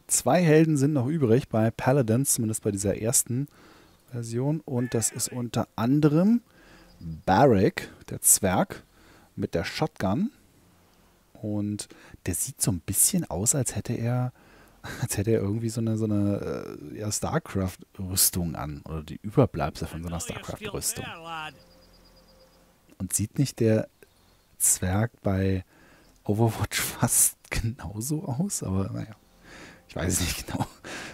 2 Helden sind noch übrig bei Paladins, zumindest bei dieser ersten Version. Und das ist unter anderem Barak, der Zwerg, mit der Shotgun. Und der sieht so ein bisschen aus, als hätte er irgendwie so eine ja, StarCraft-Rüstung an. Oder die Überbleibsel von so einer StarCraft-Rüstung. Und sieht nicht der Zwerg bei Overwatch fast genauso aus? Aber naja, ich weiß es nicht genau.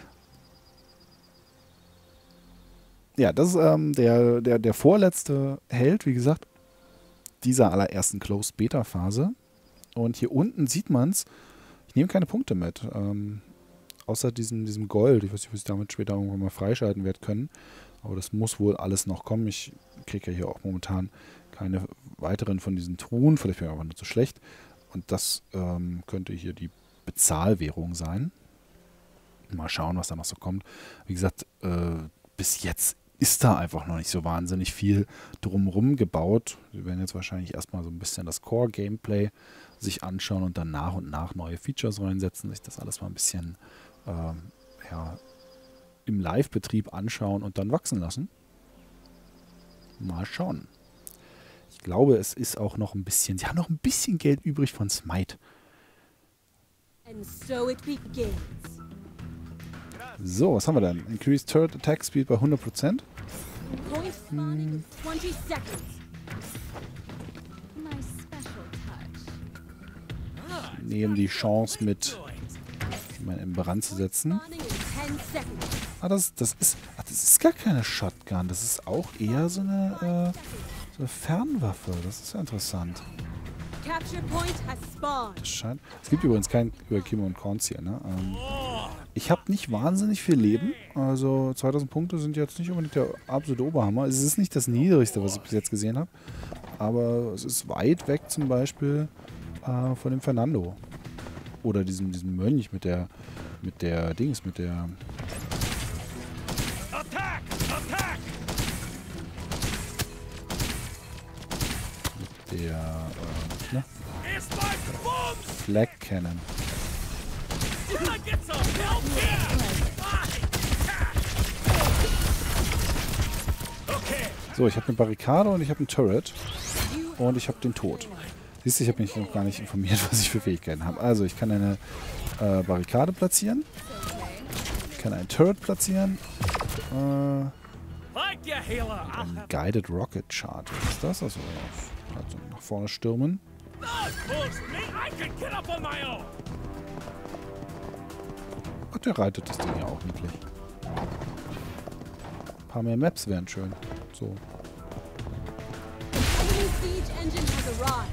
Ja, das ist der vorletzte Held, wie gesagt, dieser allerersten Closed Beta Phase. Und hier unten sieht man es. Ich nehme keine Punkte mit. Außer diesem Gold. Ich weiß nicht, ob ich damit später irgendwann mal freischalten werde können. Aber das muss wohl alles noch kommen. Ich kriege ja hier auch momentan keine weiteren von diesen Truhen. Vielleicht bin ich aber nur zu schlecht. Und das könnte hier die Bezahlwährung sein. Mal schauen, was da noch so kommt. Wie gesagt, bis jetzt ist da einfach noch nicht so wahnsinnig viel drumherum gebaut. Wir werden jetzt wahrscheinlich erstmal so ein bisschen das Core-Gameplay sich anschauen und dann nach und nach neue Features reinsetzen, sich das alles mal ein bisschen ja, im Live-Betrieb anschauen und dann wachsen lassen. Mal schauen. Ich glaube, es ist auch noch ein bisschen, sie haben noch ein bisschen Geld übrig von Smite. And so it begins. So, was haben wir denn? Increased Turret Attack Speed bei 100%. Point spawning in 20 seconds. My special touch. Nehmen die Chance mit, jemanden in Brand zu setzen. Spawning in 10 seconds. Das ist gar keine Shotgun. Das ist auch eher so eine Fernwaffe. Das ist ja interessant. Capture point has spawned. Es gibt übrigens kein Überkimo und Korns hier. Ne? Ich habe nicht wahnsinnig viel Leben. Also 2000 Punkte sind jetzt nicht unbedingt der absolute Oberhammer. Es ist nicht das Niedrigste, was ich bis jetzt gesehen habe. Aber es ist weit weg zum Beispiel von dem Fernando. Oder diesem Mönch mit der Attack! Attack! ne? It's my bombs! Flag Cannon. Get some help here! Okay. So, ich habe eine Barrikade und ich habe einen Turret. Und ich habe den Tod. Siehst du, ich habe mich noch gar nicht informiert, was ich für Fähigkeiten habe. Also, ich kann eine Barrikade platzieren. Ich kann einen Turret platzieren. Like your healer, I'll Ein have Guided Rocket Charge. Was ist das? Also, nach vorne stürmen. no boost me. I can get up on my own. Ach, der reitet das Ding ja auch niedlich. Ein paar mehr Maps wären schön. So. Enemy siege engine has arrived.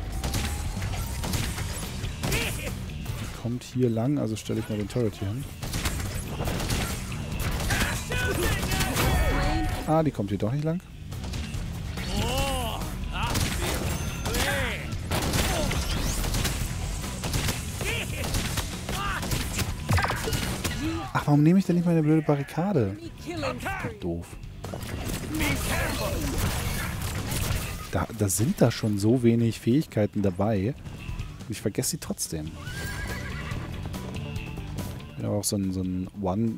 Die kommt hier lang, also stelle ich mal den Turret hier hin. Ah, die kommt hier doch nicht lang. Oh, I feel clean. Ach, warum nehme ich denn nicht meine blöde Barrikade? Enemy killing spree. Doof. Da sind da schon so wenig Fähigkeiten dabei. Ich vergesse sie trotzdem. Ich bin aber auch so ein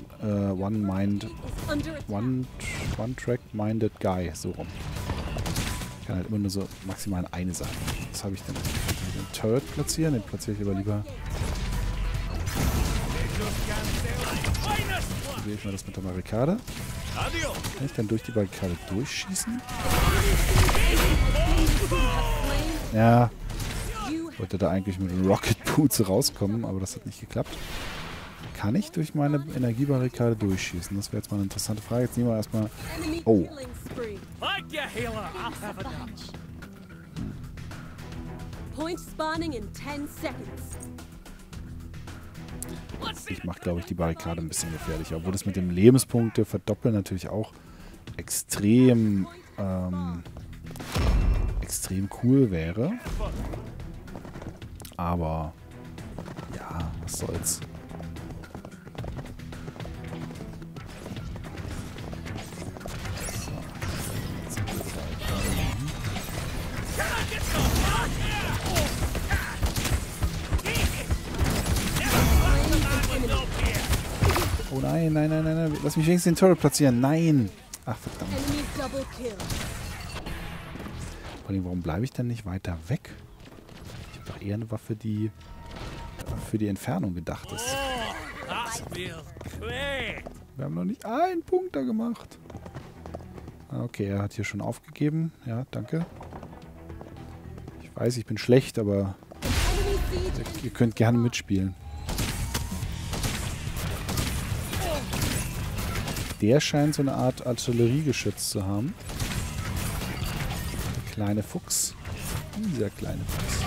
Under attack. One-Track-Minded Guy, so rum. Ich kann halt immer nur so maximal eine Sache. Was habe ich denn? Den Turret platzieren? Den platziere ich aber lieber. Probiere ich mal das mit der Barrikade. Adios. Kann ich dann durch die Barrikade durchschießen? Ja, You ich wollte da eigentlich mit Rocket Boots rauskommen, aber das hat nicht geklappt. Kann ich durch meine Energiebarrikade durchschießen? Das wäre jetzt mal eine interessante Frage. Jetzt nehmen wir erstmal... enemy Oh. killing spree. Like your healer, I'll have a Bunch. Point spawning in 10 seconds. Ich mache, glaube ich, die Barrikade ein bisschen gefährlicher. Obwohl das mit dem Lebenspunkte verdoppeln natürlich auch extrem cool wäre. Aber ja, was soll's. So. Jetzt sind wir Barrikade hin. Oh nein, nein, nein, nein, nein. Lass mich wenigstens den Turret platzieren. Nein. Ach, verdammt. Enemy double kill. Vor allem, warum bleibe ich denn nicht weiter weg? Ich habe doch eher eine Waffe, die für die Entfernung gedacht ist. Oh, that feels great. Wir haben noch nicht einen Punkt da gemacht. Okay, er hat hier schon aufgegeben. Ja, danke. Ich weiß, ich bin schlecht, aber Enemy siege. ihr könnt gerne mitspielen. Der scheint so eine Art Artilleriegeschütz zu haben. Der kleine Fuchs. Dieser kleine Fuchs.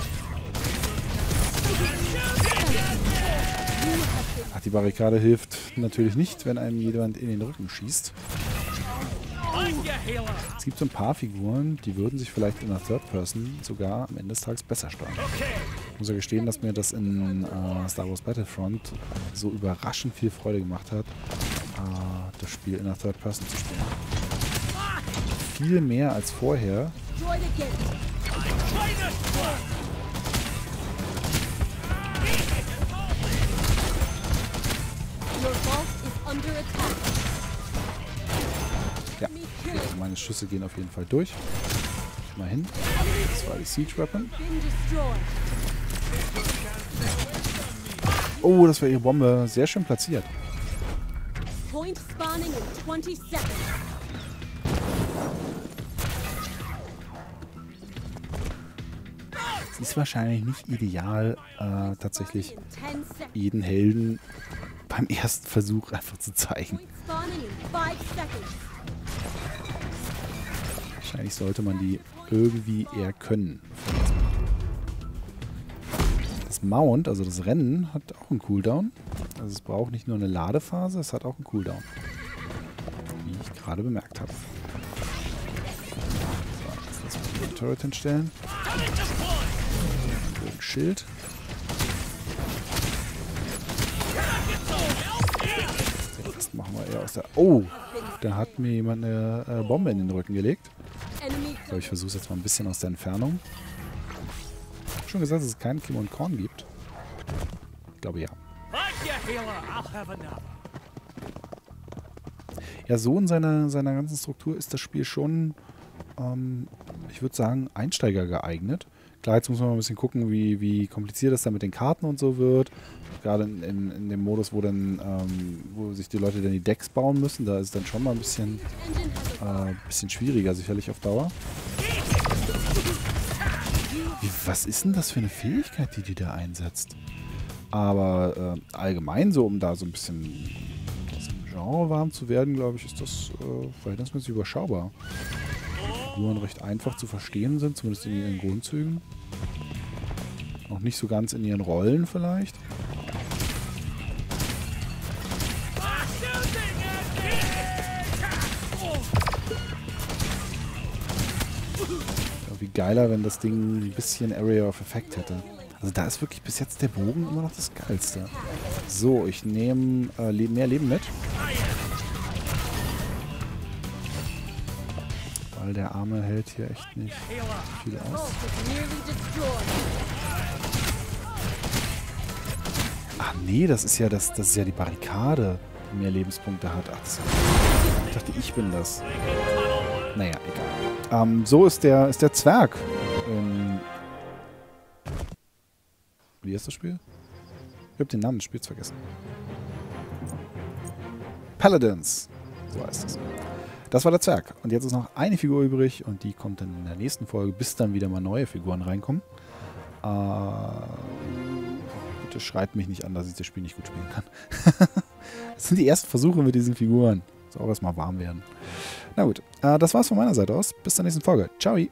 Ach, die Barrikade hilft natürlich nicht, wenn einem jemand in den Rücken schießt. On your Hela. Es gibt so ein paar Figuren, die würden sich vielleicht in der Third Person sogar am Ende des Tages besser steuern. Ich muss ja gestehen, dass mir das in Star Wars Battlefront so überraschend viel Freude gemacht hat, das Spiel in der Third Person zu spielen. Viel mehr als vorher. Destroy the gate. Try this one. Your vault is under attack. Ja, Enemy kill. also meine Schüsse gehen auf jeden Fall durch. Mal hin. Das war die Siege Weapon. Been destroyed. Oh, das war ihre Bombe. Sehr schön platziert. Point spawning in 20 seconds. Es ist wahrscheinlich nicht ideal, tatsächlich In 10 seconds. jeden Helden beim ersten Versuch einfach zu zeigen. Point spawning in 5 seconds. Wahrscheinlich sollte man die irgendwie eher können. bevor man das macht. Das Mount, also das Rennen, hat auch einen Cooldown. Also es braucht nicht nur eine Ladephase, es hat auch einen Cooldown. Wie ich gerade bemerkt habe. So, jetzt lassen wir den Turret hinstellen. Ein Schild. Den Rest machen wir eher aus der... Oh! Da hat mir jemand eine Bombe in den Rücken gelegt. Enemy Ich glaube, ich versuche es jetzt mal ein bisschen aus der Entfernung. Ich habe schon gesagt, dass es keinen Kim und Korn gibt. Ich glaube ja. Like your Hela, I'll have another. Ja, so in seiner ganzen Struktur ist das Spiel schon, ich würde sagen, Einsteiger geeignet. Klar, jetzt muss man mal ein bisschen gucken, wie kompliziert das dann mit den Karten und so wird. Gerade in dem Modus, wo sich die Leute dann die Decks bauen müssen, da ist es dann schon mal ein bisschen schwieriger, sicherlich auf Dauer. Was ist denn das für eine Fähigkeit, die da einsetzt? Aber allgemein so, um da so ein bisschen das Genre warm zu werden, glaube ich, ist das verhältnismäßig überschaubar. Figuren recht einfach zu verstehen sind, zumindest in ihren Grundzügen. Noch nicht so ganz in ihren Rollen vielleicht. Wie geiler, wenn das Ding ein bisschen Area of Effect hätte. Also da ist wirklich bis jetzt der Bogen immer noch das Geilste. So, ich nehme mehr Leben mit. Weil der Arme hält hier echt nicht viel aus. vault is nearly destroyed. Ach nee, das ist ja die Barrikade, die mehr Lebenspunkte hat. Ach, ich dachte, ich bin das. Naja, egal. So ist der Zwerg. Wie heißt das Spiel? Ich habe den Namen des Spiels vergessen. Paladins. So heißt es. Das war der Zwerg. Und jetzt ist noch eine Figur übrig und die kommt dann in der nächsten Folge, bis dann wieder mal neue Figuren reinkommen. Bitte schreit mich nicht an, dass ich das Spiel nicht gut spielen kann. Das sind die ersten Versuche mit diesen Figuren. Soll auch erstmal warm werden. Na gut, das war's von meiner Seite aus. Bis zur nächsten Folge. Ciao!